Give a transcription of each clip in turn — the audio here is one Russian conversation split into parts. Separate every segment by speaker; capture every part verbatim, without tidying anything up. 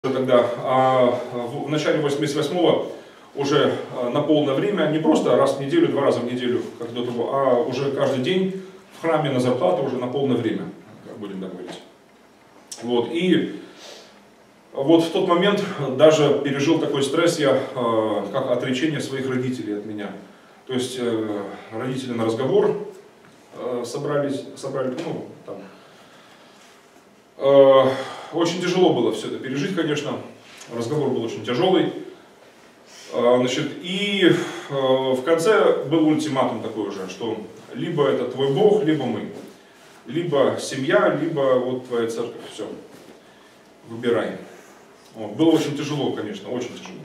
Speaker 1: Тогда а в начале восемьдесят восьмого уже на полное время, не просто раз в неделю, два раза в неделю, как до того, а уже каждый день в храме на зарплату уже на полное время, как будем так говорить. Вот, и вот в тот момент даже пережил такой стресс я, как отречение своих родителей от меня. То есть родители на разговор собрались, собрали, ну, там, очень тяжело было все это пережить, конечно. Разговор был очень тяжелый. Значит, и в конце был ультиматум такой уже, что либо это твой Бог, либо мы. Либо семья, либо вот твоя церковь. Все. Выбирай. Вот. Было очень тяжело, конечно, очень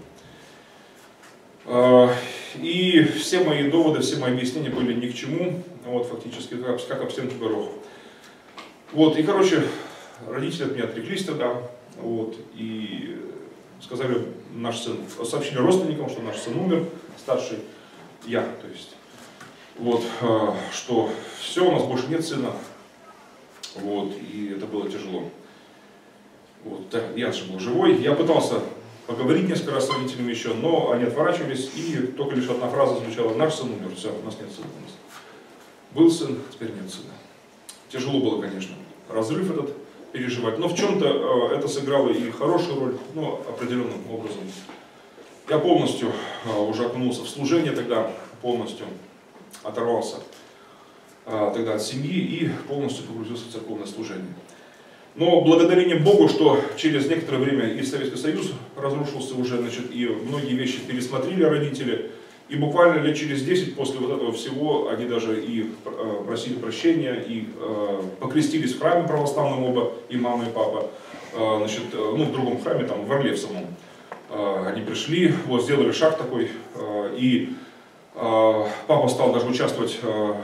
Speaker 1: тяжело. И все мои доводы, все мои объяснения были ни к чему. Вот, фактически, как, как об стенку горох. Вот, и, короче, родители от меня отреклись тогда, вот, и сказали, наш сын, сообщили родственникам, что наш сын умер, старший, я, то есть, вот, что все, у нас больше нет сына, вот, и это было тяжело. Вот, я же был живой, я пытался поговорить несколько раз с родителями еще, но они отворачивались, и только лишь одна фраза звучала: наш сын умер, все, у нас нет сына. У нас был сын, теперь нет сына. Тяжело было, конечно, разрыв этот переживать, но в чем-то это сыграло и хорошую роль, ну, определенным образом. Я полностью уже окунулся в служение тогда, полностью оторвался тогда от семьи и полностью погрузился в церковное служение. Но благодарение Богу, что через некоторое время и Советский Союз разрушился уже, значит, и многие вещи пересмотрели родители, и буквально лет через десять после вот этого всего они даже и просили прощения, и покрестились в храме православном оба, и мама, и папа, значит, ну, в другом храме, там, в Орле в самом. Они пришли, вот, сделали шаг такой, и папа стал даже участвовать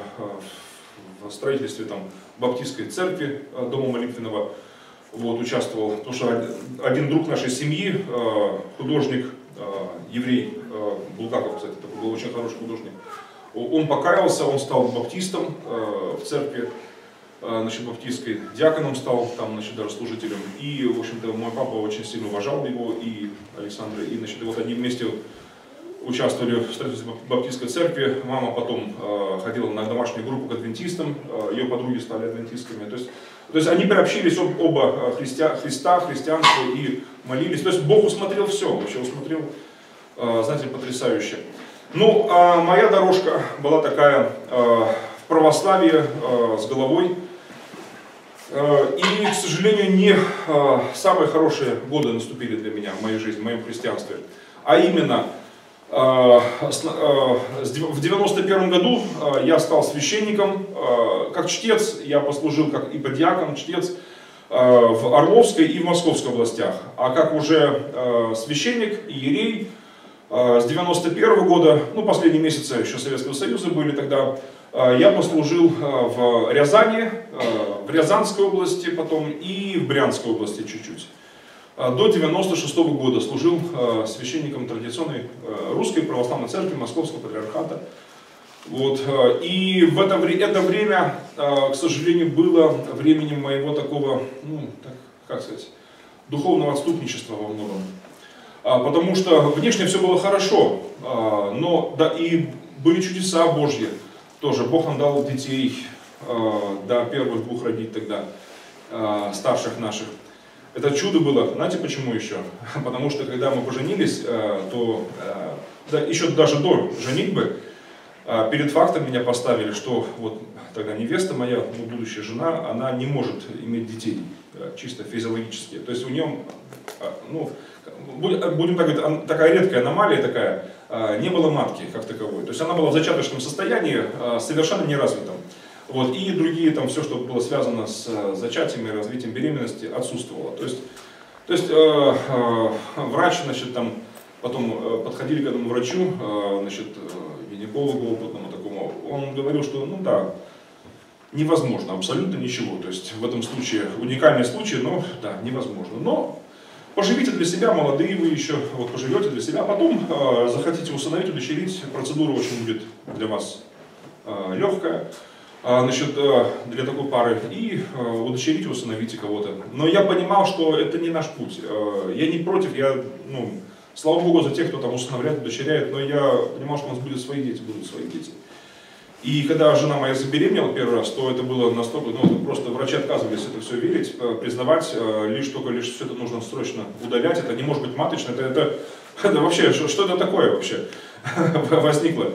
Speaker 1: в строительстве там баптистской церкви, дома молитвенного, вот, участвовал, потому что один друг нашей семьи, художник, еврей, Булгаков, кстати, такой был очень хороший художник, он покаялся, он стал баптистом в церкви, значит, баптистской, диаконом стал, там, значит, даже служителем, и, в общем-то, мой папа очень сильно уважал его, и Александра, и, значит, вот они вместе участвовали в строительстве баптистской церкви. Мама потом э, ходила на домашнюю группу к адвентистам, э, ее подруги стали адвентистками. То есть, то есть они приобщились об, оба христиа, Христа, христианства и молились. То есть Бог усмотрел все, вообще усмотрел, э, знаете, потрясающе. Ну, а моя дорожка была такая э, в православии э, с головой. Э, и, к сожалению, не э, самые хорошие годы наступили для меня в моей жизни, в моем христианстве. А именно, в девяносто первом году я стал священником, как чтец, я послужил как иподиакон, чтец в Орловской и в Московской областях. А как уже священник, иерей, с девяносто первого года, ну, последние месяцы еще Советского Союза были тогда, я послужил в Рязани, в Рязанской области потом и в Брянской области чуть-чуть. До девяносто шестого года служил э, священником традиционной э, русской православной церкви Московского патриархата. Вот, э, и в это, это время, э, к сожалению, было временем моего такого, ну, так, как сказать, духовного отступничества во многом. А, потому что внешне все было хорошо, э, но да, и были чудеса Божьи тоже. Бог нам дал детей, э, до первых двух родить тогда, э, старших наших. Это чудо было, знаете почему еще? Потому что когда мы поженились, то да, еще даже до женитьбы перед фактом меня поставили, что вот тогда невеста моя, ну, будущая жена, она не может иметь детей, чисто физиологически. То есть у нее, ну, будем так говорить, такая редкая аномалия такая, не было матки как таковой. То есть она была в зачаточном состоянии, совершенно неразвитом. Вот, и другие, там, все, что было связано с зачатием и развитием беременности, отсутствовало. То есть, то есть э, э, врач, значит, там, потом э, подходили к этому врачу, э, значит, э, гинекологу опытному такому, он говорил, что, ну да, невозможно, абсолютно ничего. То есть в этом случае, уникальный случай, но да, невозможно. Но поживите для себя, молодые вы еще, вот поживете для себя, потом э, захотите усыновить, удочерить, процедура очень будет для вас э, легкая. значит, для такой пары, и удочерить, усыновить кого-то. Но я понимал, что это не наш путь. Я не против, я, ну, слава Богу за тех, кто там усыновляет, удочеряет, но я понимал, что у нас будут свои дети, будут свои дети. И когда жена моя забеременела первый раз, то это было настолько, ну, просто врачи отказывались это все верить, признавать, лишь только лишь все это нужно срочно удалять, это не может быть маточно, это, это, это вообще, что, что это такое вообще возникло.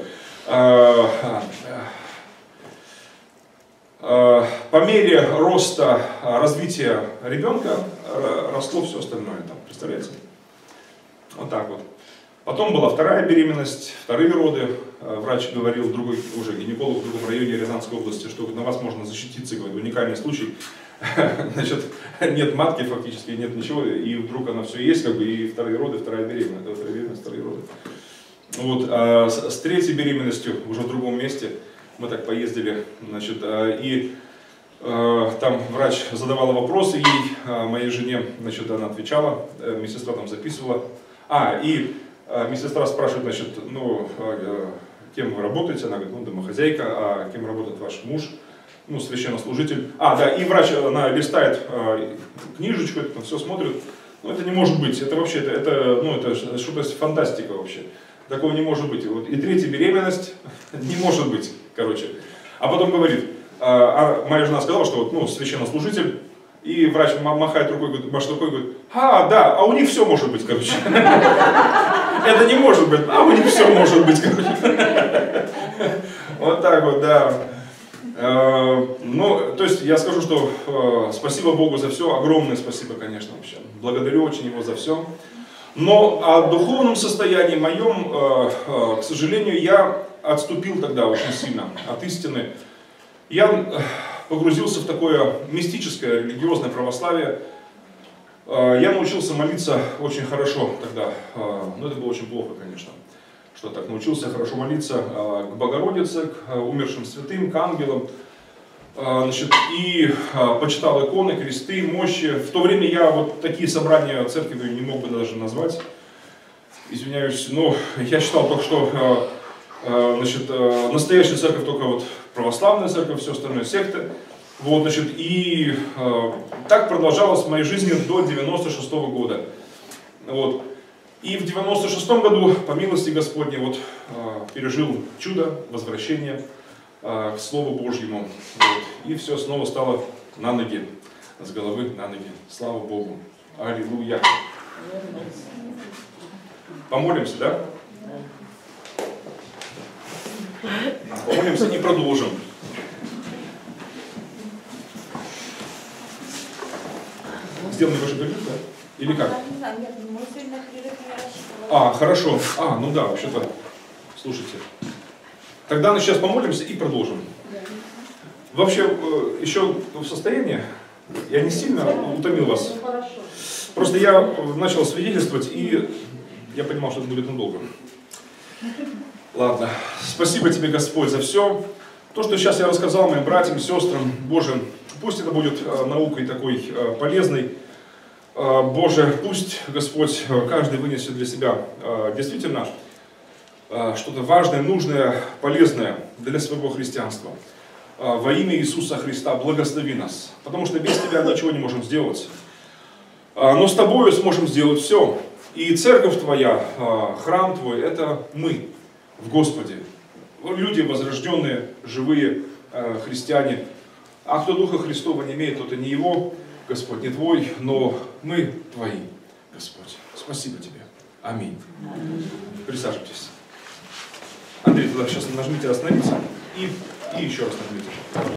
Speaker 1: По мере роста, развития ребенка росло все остальное там, представляете? Вот так вот. Потом была вторая беременность, вторые роды. Врач говорил, другой уже гинеколог в другом районе Рязанской области, что на вас можно защититься, говорит, уникальный случай. Значит, нет матки фактически, нет ничего, и вдруг она все есть, как бы, и вторые роды, вторая беременность, вторая беременность, вторые роды. Вот, а с, с третьей беременностью, уже в другом месте, мы так поездили, значит, и э, там врач задавала вопросы ей, моей жене, значит, она отвечала, медсестра там записывала. А, и э, медсестра спрашивает, значит, ну, э, кем вы работаете? Она говорит, ну, домохозяйка, а кем работает ваш муж? Ну, священнослужитель. А, да, и врач, она листает э, книжечку, это все смотрит. Ну, это не может быть, это вообще, это, это, ну, это что-то фантастика вообще. Такого не может быть. Вот, и третья беременность не может быть, короче. А потом говорит, а, а моя жена сказала, что вот, ну, священнослужитель, и врач махает рукой, говорит, машет рукой, говорит, а, да, а у них все может быть, короче. Это не может быть, а у них все может быть, короче. Вот так вот, да. Ну, то есть я скажу, что спасибо Богу за все, огромное спасибо, конечно, вообще. Благодарю очень Его за все. Но о духовном состоянии моем, к сожалению, я отступил тогда очень сильно от истины. Я погрузился в такое мистическое, религиозное православие. Я научился молиться очень хорошо тогда, но это было очень плохо, конечно, что так научился хорошо молиться к Богородице, к умершим святым, к ангелам. Значит, и а, почитал иконы, кресты, мощи. В то время я вот такие собрания церкви не мог бы даже назвать. Извиняюсь, но я считал только, что а, а, значит, а, настоящая церковь только вот православная церковь, все остальное секты. Вот, значит, и а, так продолжалось в моей жизни до девяносто шестого года. Вот. И в девяносто шестом году, по милости Господней, вот, а, пережил чудо возвращения к Слову Божьему. Вот. И все снова стало на ноги, с головы на ноги. Слава Богу. Аллилуйя. Помолимся, да? Помолимся и продолжим. Сделаем небольшой перерыв, да? Или как? А, хорошо. А, ну да, вообще-то. Слушайте. Тогда мы сейчас помолимся и продолжим. Вообще, еще в состоянии, я не сильно утомил вас. Просто я начал свидетельствовать, и я понимал, что это будет надолго. Ладно. Спасибо тебе, Господь, за все. То, что сейчас я рассказал моим братьям, сестрам, Боже, пусть это будет наукой такой полезной. Боже, пусть, Господь, каждый вынесет для себя действительно что-то важное, нужное, полезное для своего христианства. Во имя Иисуса Христа благослови нас, потому что без Тебя ничего не можем сделать. Но с Тобою сможем сделать все. И церковь Твоя, храм Твой, это мы в Господе. Люди возрожденные, живые христиане. А кто Духа Христова не имеет, тот и не Его, Господь, не Твой, но мы Твои, Господь. Спасибо Тебе. Аминь. Присаживайтесь. Андрей, тогда сейчас нажмите остановиться и, и еще раз нажмите.